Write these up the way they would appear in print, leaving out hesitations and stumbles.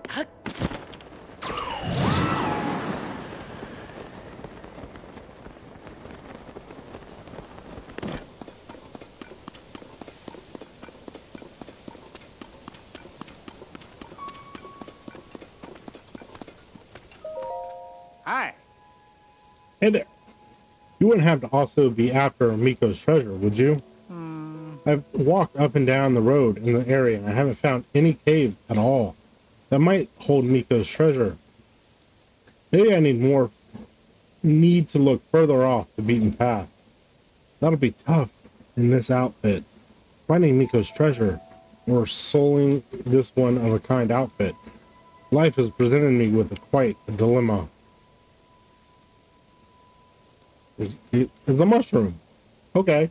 Hi. Hey there. You wouldn't have to also be after Miko's treasure, would you? I've walked up and down the road in the area and I haven't found any caves at all that might hold Miko's treasure. Maybe I need to look further off the beaten path. That'll be tough in this outfit. Finding Miko's treasure or souling this one-of-a-kind outfit. Life has presented me with quite a dilemma. It's a mushroom. Okay.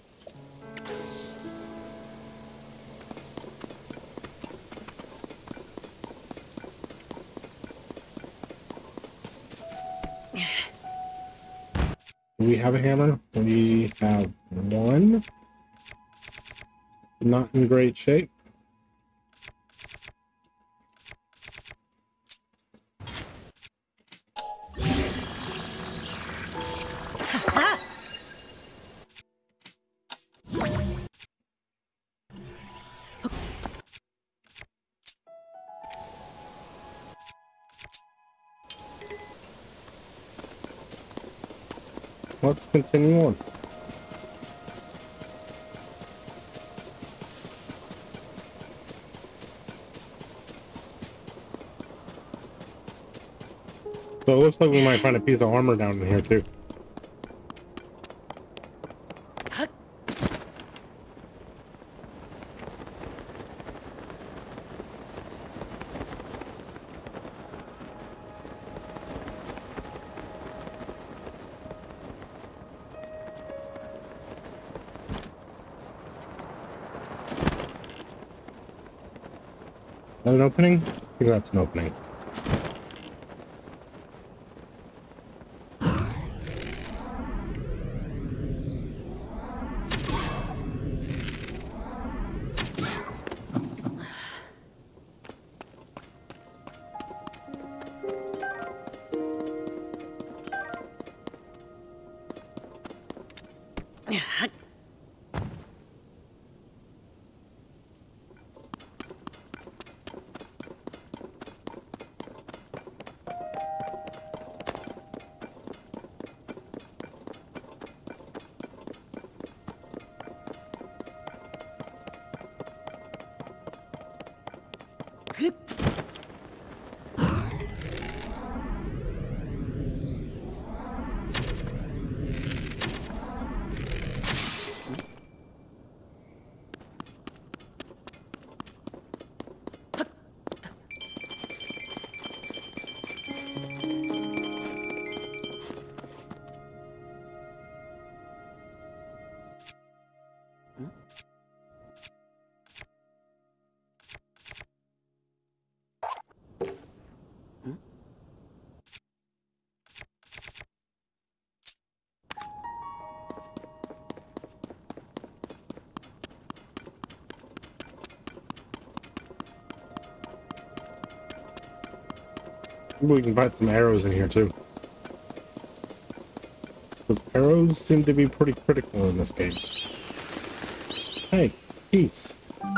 Do we have a hammer? We have one. Not in great shape. Let's continue on. So it looks like we might find a piece of armor down in here too. An opening? I think that's an opening. We can find some arrows in here too. Because arrows seem to be pretty critical in this game. Hey, peace.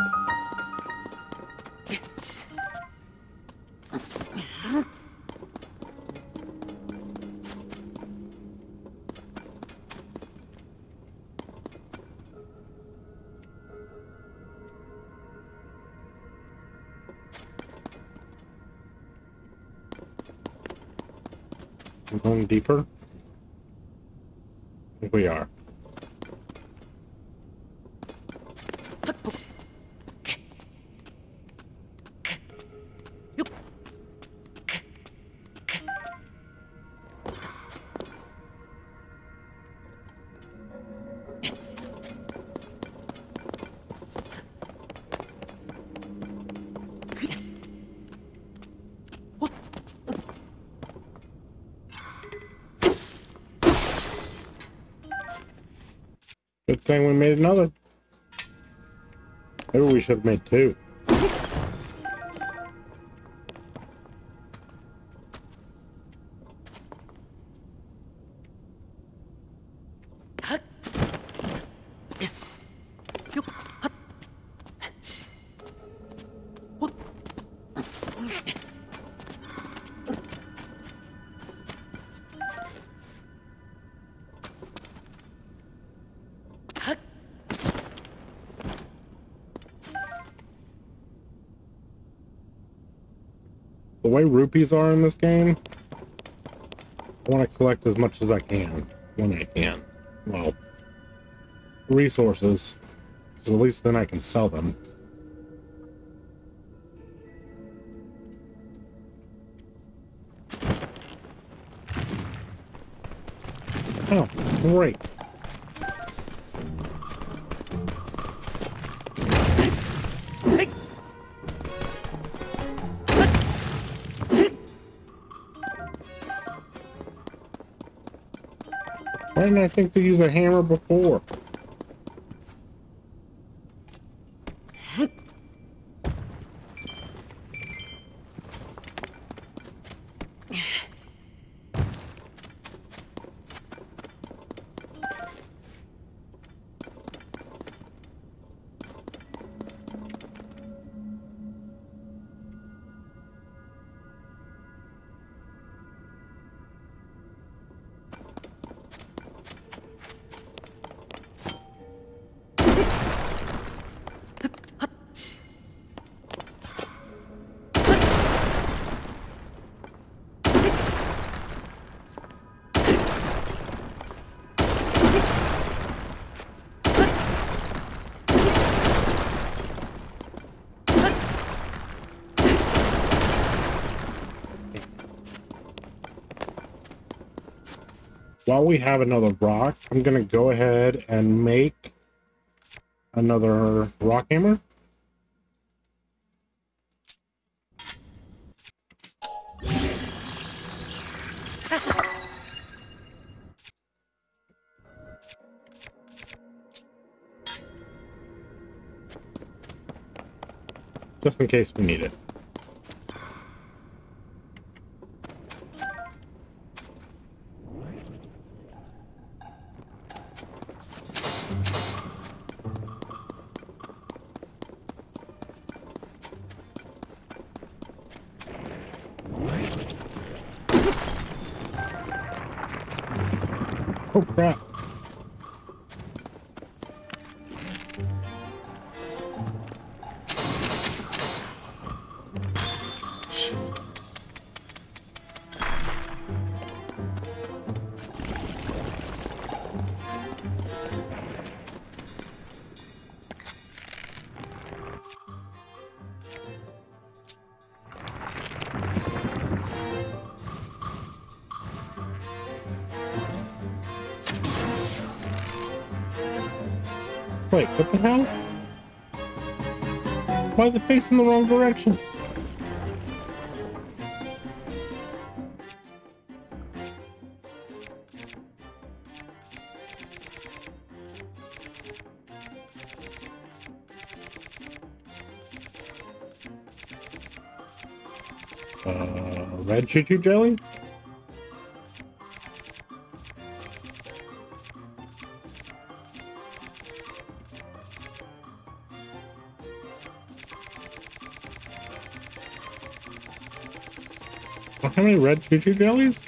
We're going deeper. I think we are. Good thing we made another. Maybe we should have made two. The way rupees are in this game, I want to collect as much as I can when I can. Well, resources, because at least then I can sell them. Oh, great. Why didn't I think to use a hammer before? While we have another rock, I'm gonna go ahead and make another rock hammer. Just in case we need it. Oh crap. Wait, what the hell? Why is it facing the wrong direction? Red choo-choo jelly? How many red choo-choo jellies?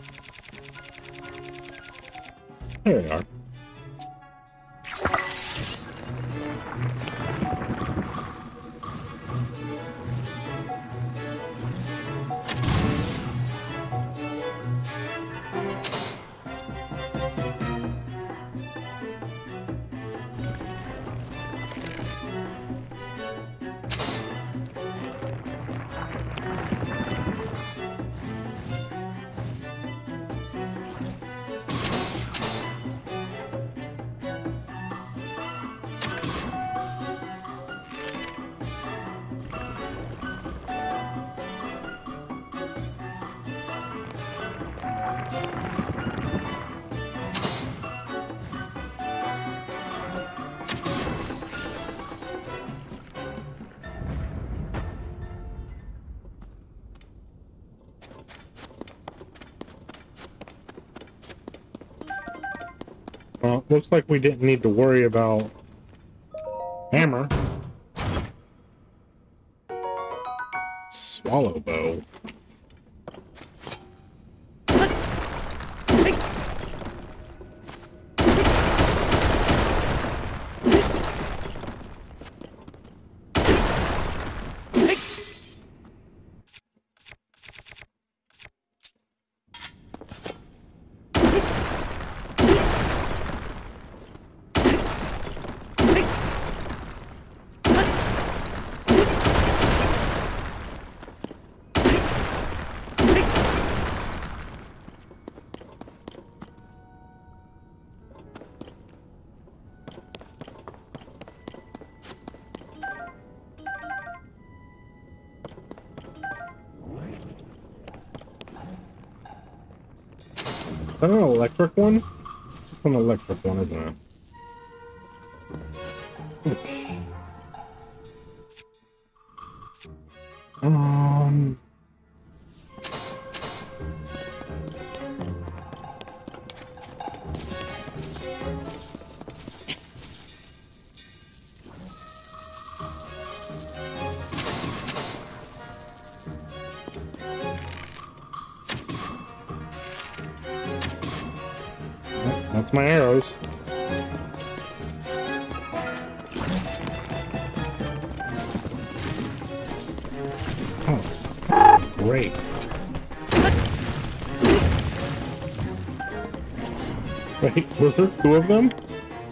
There they are. Well, looks like we didn't need to worry about hammer. swallow bow. Is that an electric one? It's an electric one, isn't it? Oops. That's my arrows. Oh, great. Wait, was there two of them?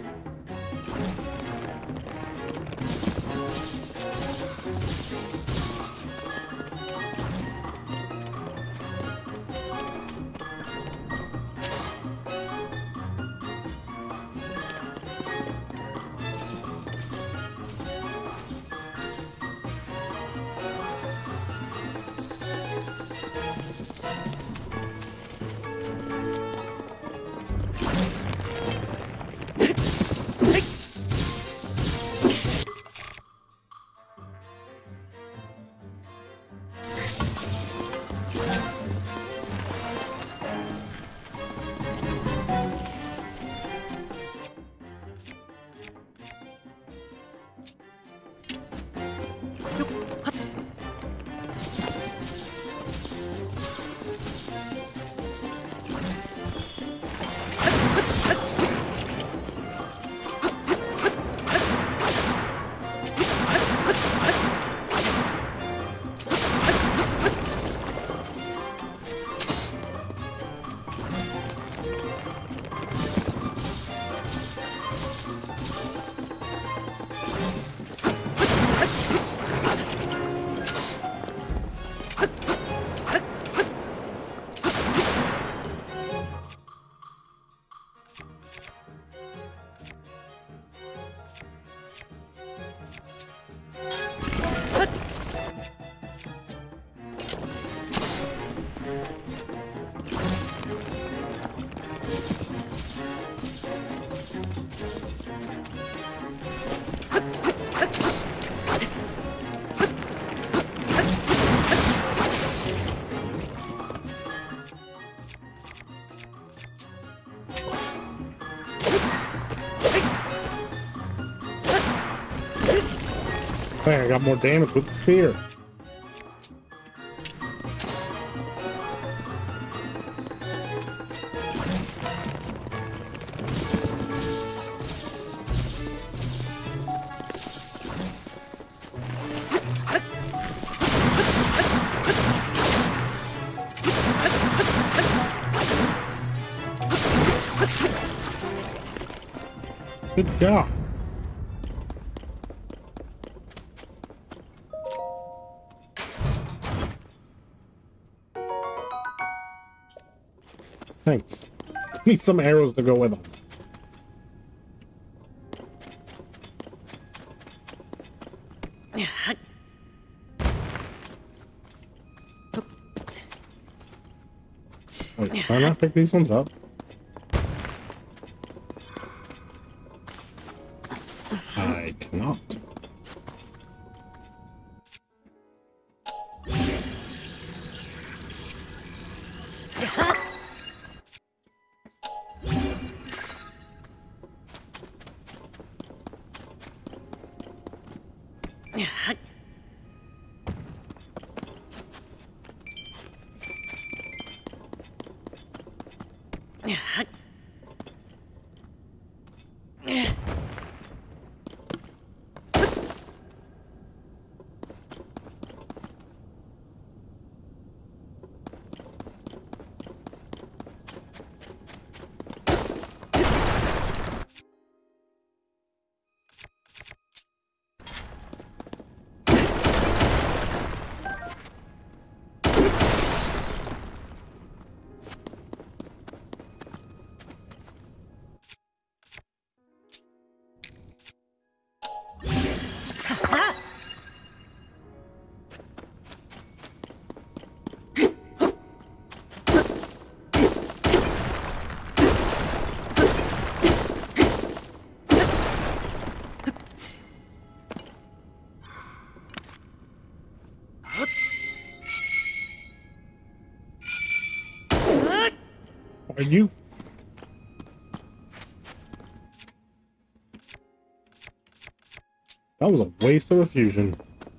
Hey, I got more damage with the spear. Good job. Thanks. Need some arrows to go with them. Wait, can I not pick these ones up? I cannot. Are you? That was a waste of a fusion.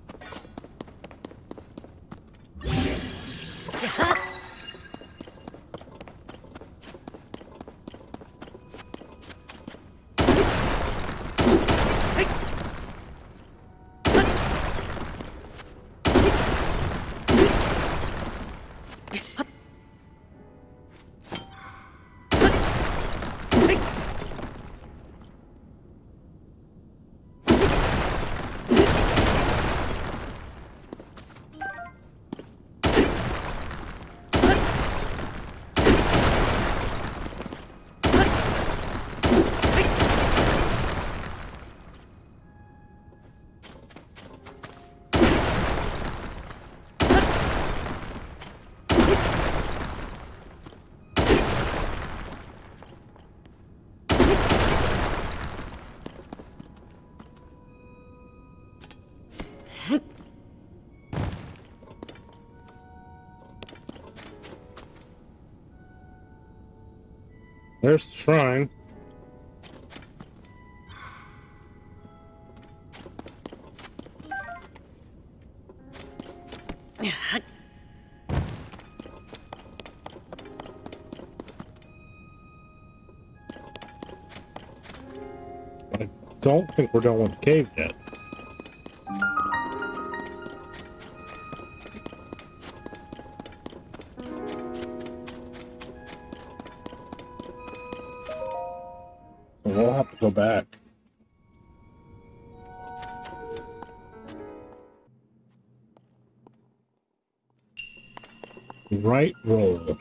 There's the shrine. I don't think we're done with the cave yet. So we'll have to go back. Right roll.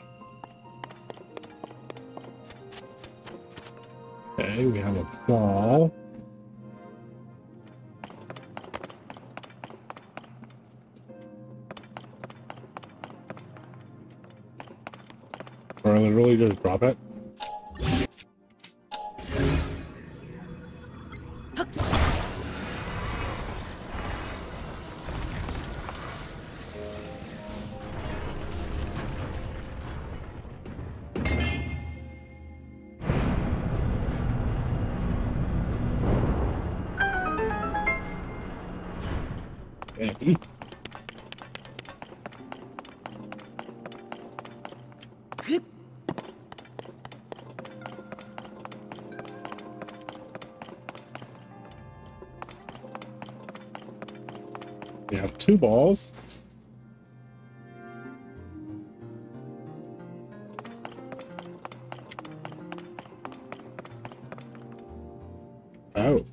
Okay, we have a claw. Or literally just drop it. Okay. We have 2 balls. Oh.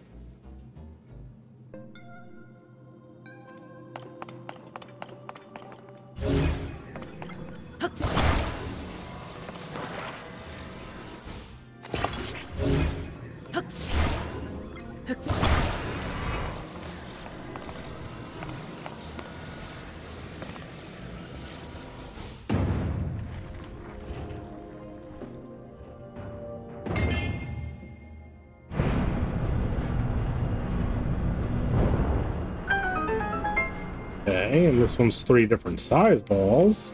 Okay, and this one's 3 different size balls.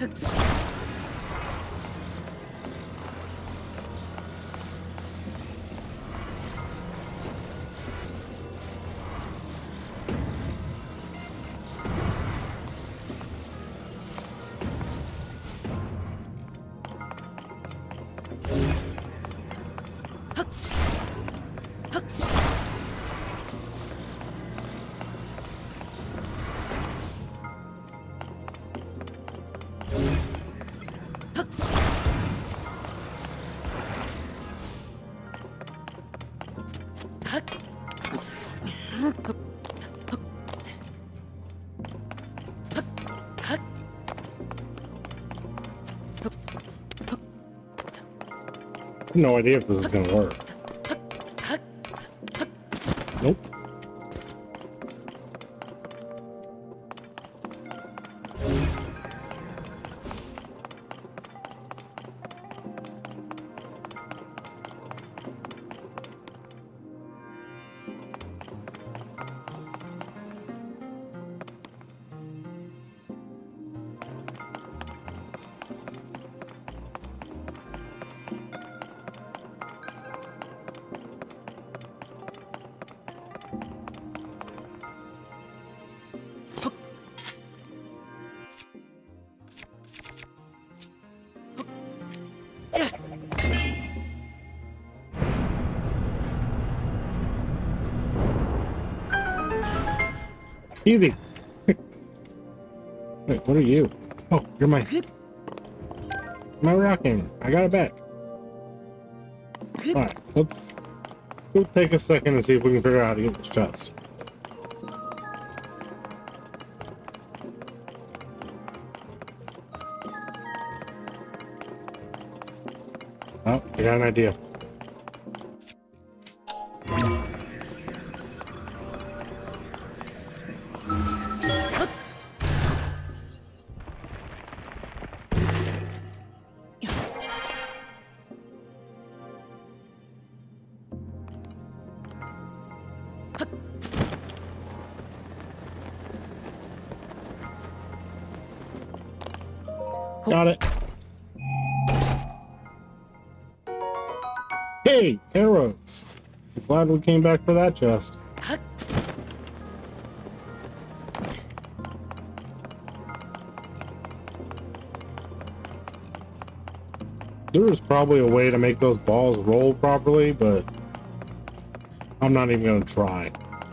No idea if this is gonna work. Nope. Easy. Wait, what are you? Oh, you're my rocking. I got it back. Alright, let's go take a second and see if we can figure out how to get this chest. Oh, I got an idea. Got it. Hey, arrows. I'm glad we came back for that chest. There is probably a way to make those balls roll properly, but I'm not even going to try.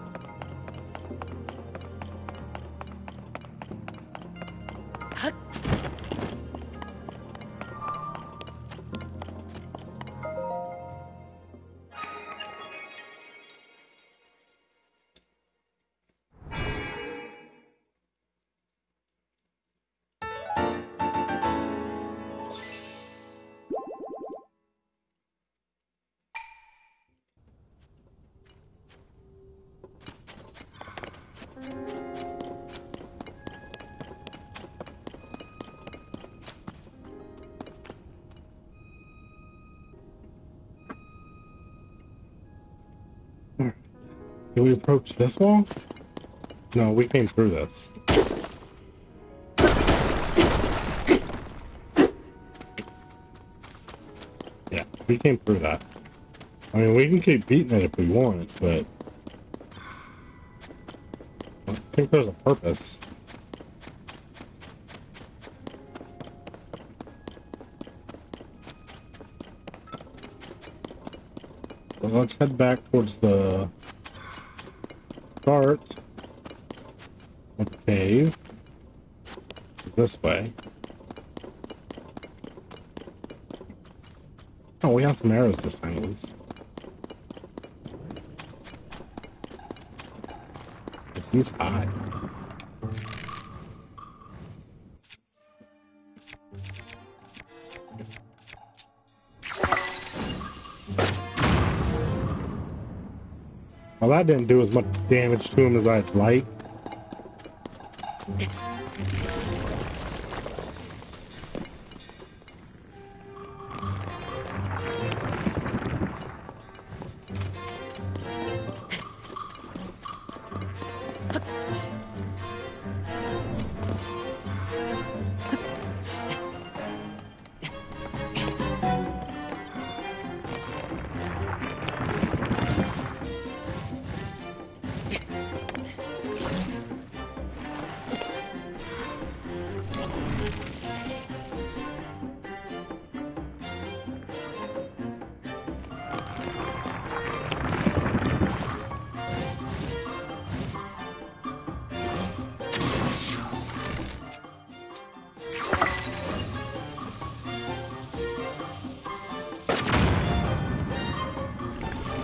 Did we approach this wall? No, we came through this. Yeah, we came through that. I mean, we can keep beating it if we want, but I think there's a purpose. So let's head back towards the start of the cave. This way. Oh, we have some arrows this time at least. He's high. Well, that didn't do as much damage to him as I'd like.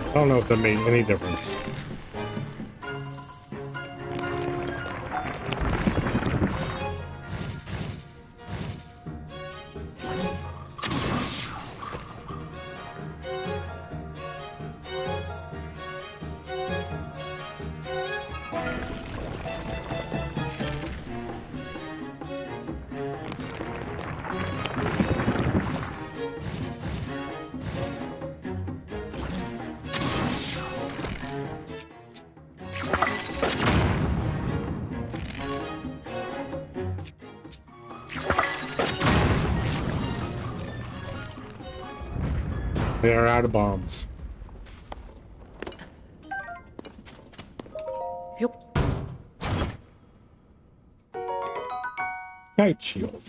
I don't know if that made any difference. They are out of bombs. Yup. Kite shield.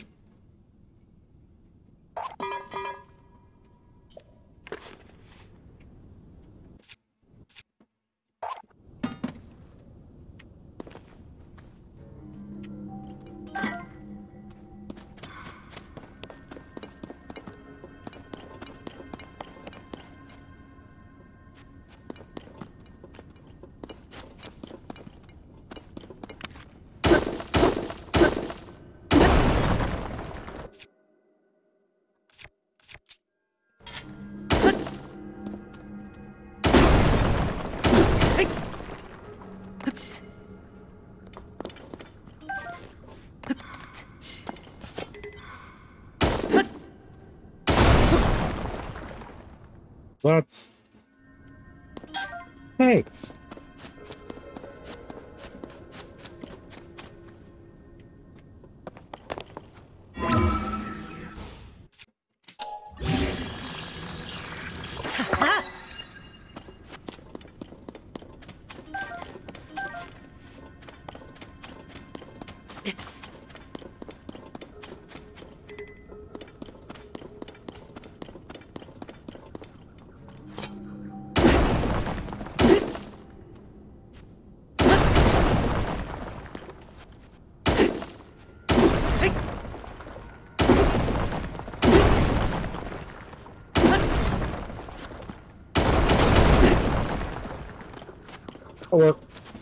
That's... Thanks. Or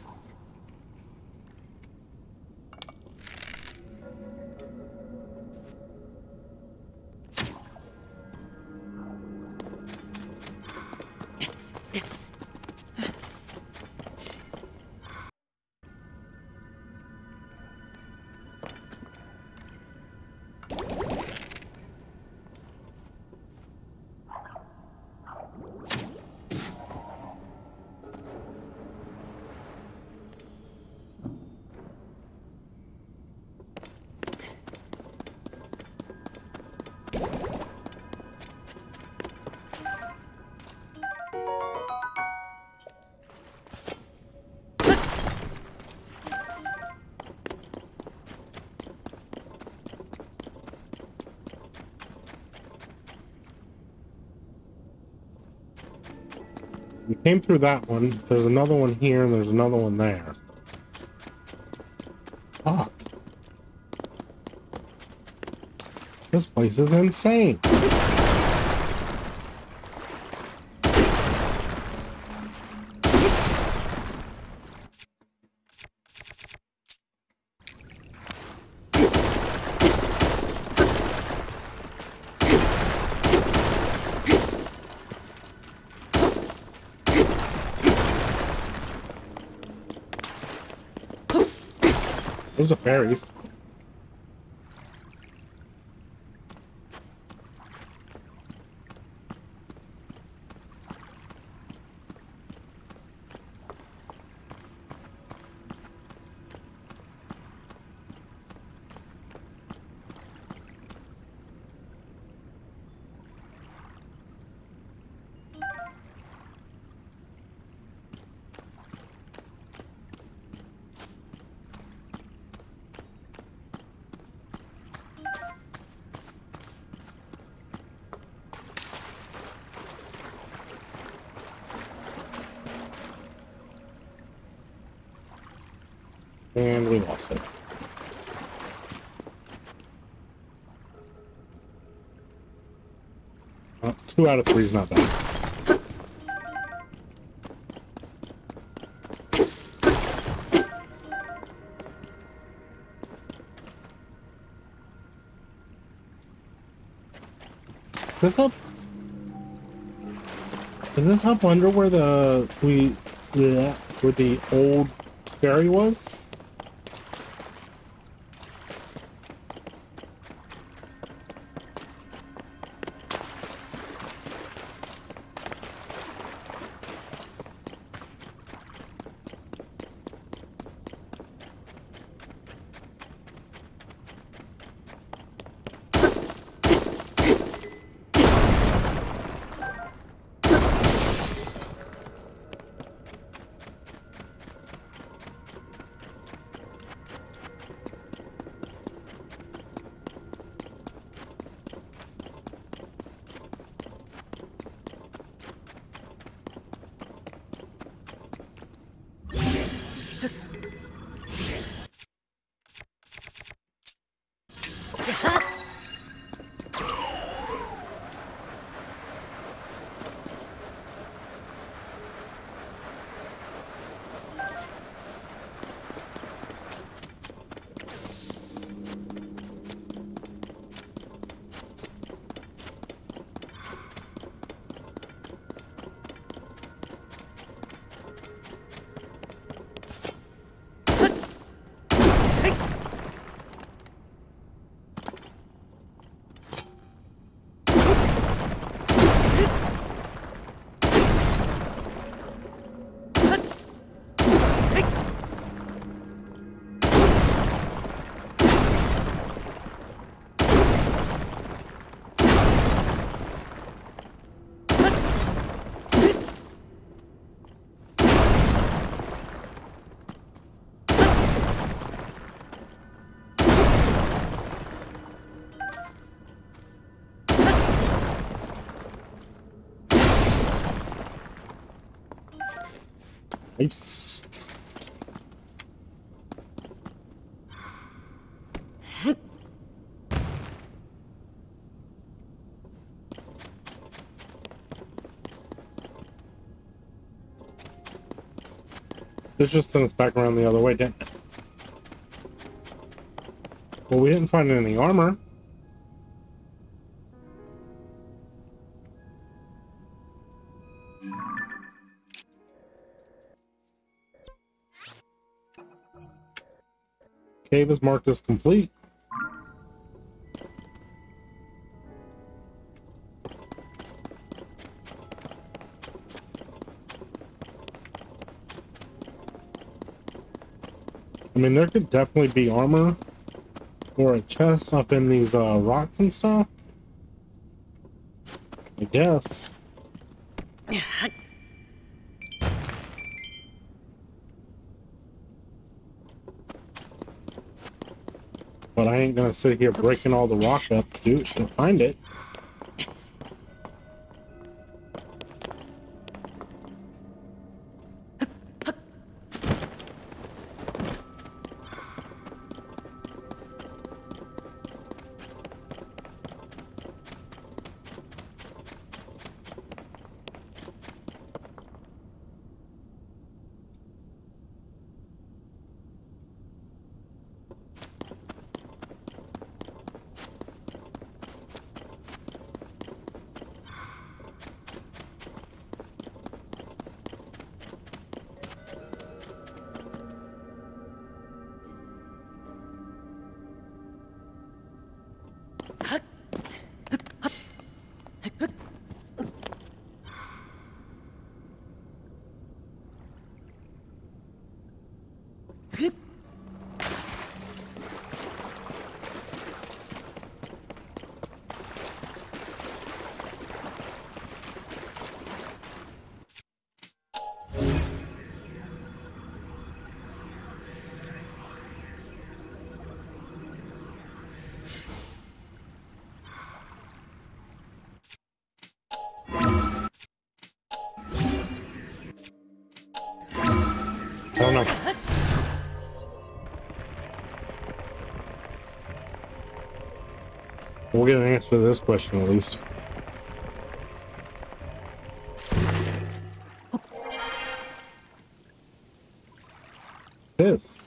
we came through that one. There's another one here, and there's another one there. Fuck. This place is insane. Those are fairies. And we lost it. Well, 2 out of 3 is not bad. Is this up? Is this up under where where the old ferry was? Nice. This just sent us back around the other way, didn't it? Well, we didn't find any armor. Cave is marked as complete. I mean, there could definitely be armor or a chest up in these rocks and stuff. I guess. But I ain't gonna sit here breaking all the rock up to find it. I don't know. We'll get an answer to this question at least. This.